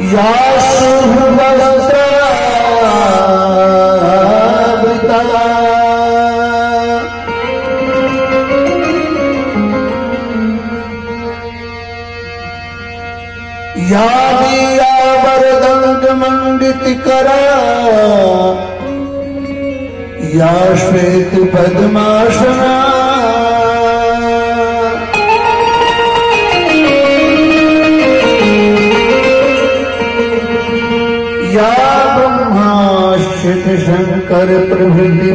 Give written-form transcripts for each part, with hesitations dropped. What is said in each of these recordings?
या शुभ वस्त्र या दिया वरदंड मंडित करा या श्वेत पद्मासना या ब्रह्माश्रित शंकर प्रभृति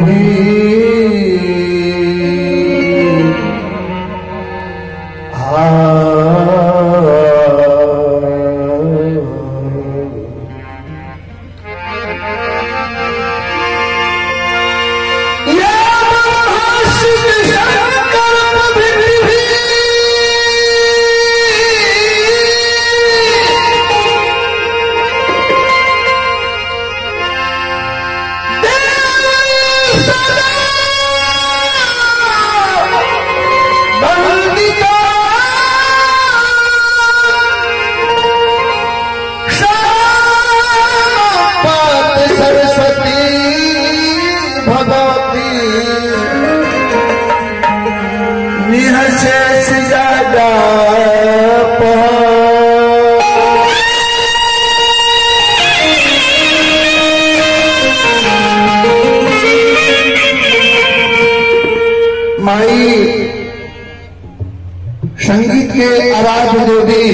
संगीत के आराध्य देवी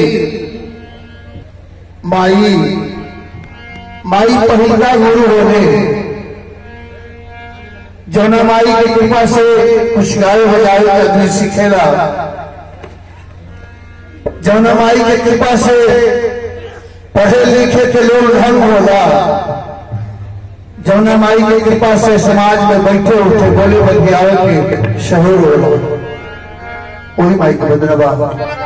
माई पहिला गुरु होने जौना माई की कृपा से कुछ गाय बजाए आदमी सीखेला, जौना माई की कृपा से पढ़े लिखे के लोग ढंग होला, जौना माई की कृपा से समाज में बैठे उठे बोले बतियावे के शहर होला, वही माई को बदनवा।